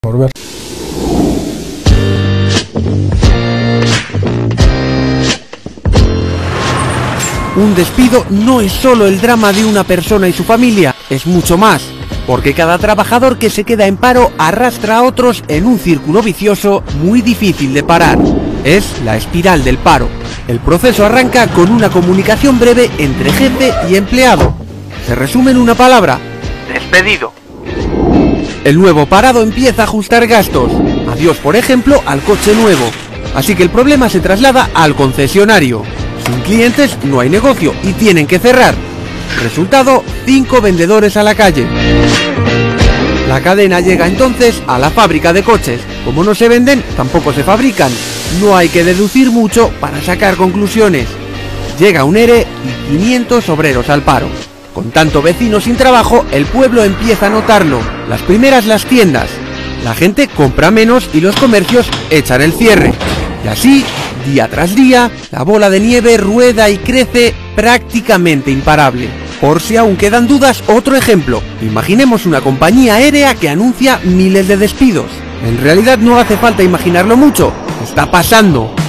por ver. Un despido no es solo el drama de una persona y su familia, es mucho más, porque cada trabajador que se queda en paro arrastra a otros en un círculo vicioso muy difícil de parar. Es la espiral del paro. El proceso arranca con una comunicación breve entre jefe y empleado. Se resume en una palabra: despedido. El nuevo parado empieza a ajustar gastos. Adiós, por ejemplo, al coche nuevo. Así que el problema se traslada al concesionario. Sin clientes no hay negocio y tienen que cerrar. Resultado, 5 vendedores a la calle. La cadena llega entonces a la fábrica de coches. Como no se venden, tampoco se fabrican. No hay que deducir mucho para sacar conclusiones. Llega un ERE y 500 obreros al paro. Con tanto vecino sin trabajo, el pueblo empieza a notarlo. Las primeras las tiendas. La gente compra menos y los comercios echan el cierre. Y así, día tras día, la bola de nieve rueda y crece prácticamente imparable. Por si aún quedan dudas, otro ejemplo. Imaginemos una compañía aérea que anuncia miles de despidos. En realidad no hace falta imaginarlo mucho. Está pasando.